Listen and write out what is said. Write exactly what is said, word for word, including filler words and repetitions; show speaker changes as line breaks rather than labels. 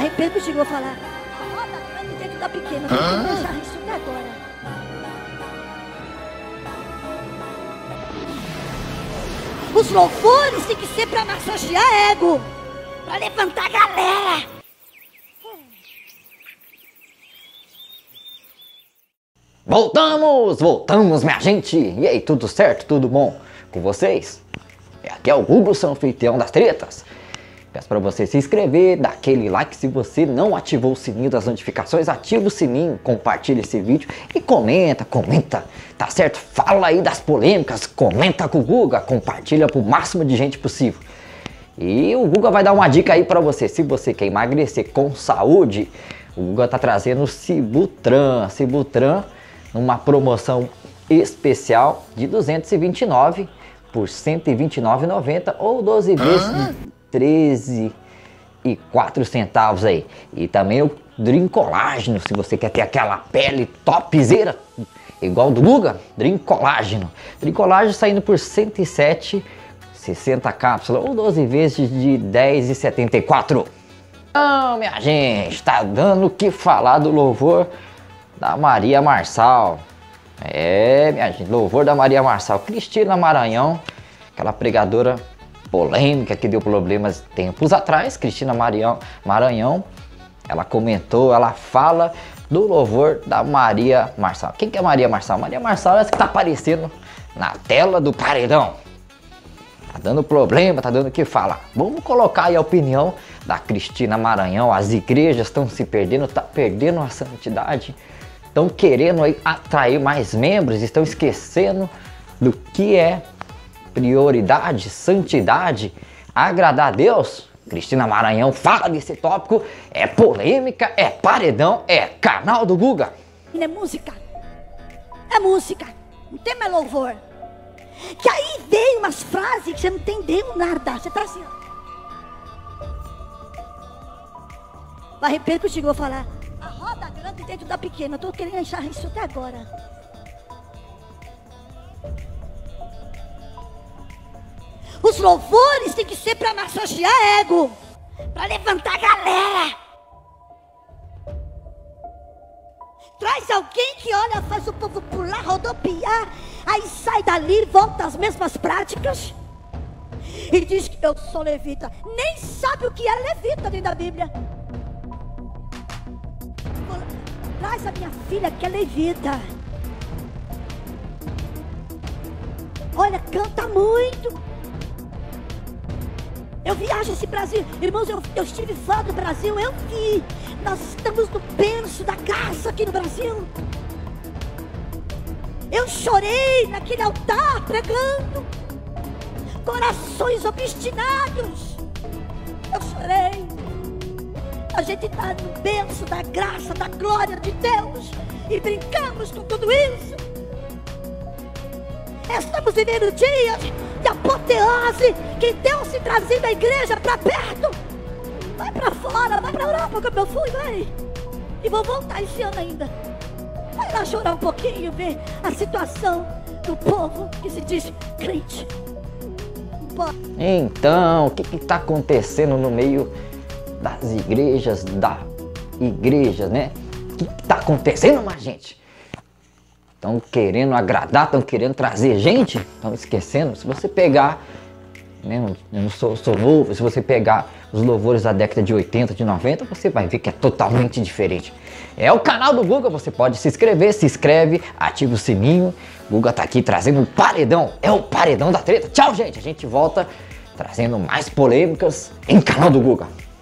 arrependo que eu vou falar. A roda grande dentro da pequena. Eu vou deixar isso até agora. Os louvores têm que ser pra massagear ego, pra levantar a galera.
Voltamos, voltamos, minha gente. E aí, tudo certo? Tudo bom com vocês? Aqui é o Google, seu anfitrião das tretas. Peço para você se inscrever, dar aquele like. Se você não ativou o sininho das notificações, ativa o sininho, compartilha esse vídeo e comenta, comenta, tá certo? Fala aí das polêmicas, comenta com o Guga, compartilha pro máximo de gente possível. E o Guga vai dar uma dica aí para você. Se você quer emagrecer com saúde, o Guga tá trazendo o Sibutran, Sibutran numa promoção especial de duzentos e vinte e nove por cento e vinte e nove reais e noventa centavos ou doze vezes de treze e quatro centavos aí. E também o Dream Colágeno, se você quer ter aquela pele topzera igual do Guga, Dream Colágeno. Dream Colágeno saindo por cento e sete reais, sessenta cápsulas ou doze vezes de dez reais e setenta e quatro centavos. Então, minha gente, tá dando o que falar do louvor da Maria Marçal. É, minha gente, louvor da Maria Marçal. Cristina Maranhão, aquela pregadora polêmica que deu problemas tempos atrás. Cristina Maranhão, Maranhão, ela comentou, ela fala do louvor da Maria Marçal. Quem que é Maria Marçal? Maria Marçal é essa que tá aparecendo na tela do paredão. Tá dando problema, tá dando o que falar. Vamos colocar aí a opinião da Cristina Maranhão. As igrejas estão se perdendo, tá perdendo a santidade. Estão querendo aí atrair mais membros, estão esquecendo do que é prioridade, santidade, agradar a Deus. Cristina Maranhão fala desse tópico, é polêmica, é paredão, é canal do Guga.
É música, é música, não tem mais louvor. Que aí veio umas frases que você não entendeu nada, você tá assim, ó. Vai arrepender que eu vou falar. A roda grande dentro da pequena. Eu tô querendo achar isso até agora. Os louvores têm que ser para massagear ego, para levantar a galera. Traz alguém que olha, faz o povo pular, rodopiar, aí sai dali e volta às mesmas práticas e diz que eu sou levita. Nem sabe o que é levita dentro da Bíblia. Traz a minha filha que é levita. Olha, canta muito. Eu viajo esse Brasil. Irmãos, eu, eu estive fora do Brasil, eu vi. Nós estamos no berço da graça aqui no Brasil. Eu chorei naquele altar pregando. Corações obstinados. Eu chorei. A gente está no berço da graça, da glória de Deus e brincamos com tudo isso. Estamos vivendo dias de apoteose, que Deus se trazendo a igreja para perto. Vai para fora, vai para a Europa como eu fui, vai. E vou voltar esse ano ainda. Vai lá chorar um pouquinho, ver a situação do povo que se diz crente.
Então, o que está acontecendo no meio das igrejas, da igreja, né? O que está acontecendo, minha gente? Estão querendo agradar, estão querendo trazer gente, estão esquecendo. Se você pegar, né, eu não sou, sou novo, se você pegar os louvores da década de oitenta, de noventa, você vai ver que é totalmente diferente. É o canal do Guga, você pode se inscrever, se inscreve, ativa o sininho. O Guga tá aqui trazendo um paredão, é o paredão da treta. Tchau, gente, a gente volta trazendo mais polêmicas em canal do Guga.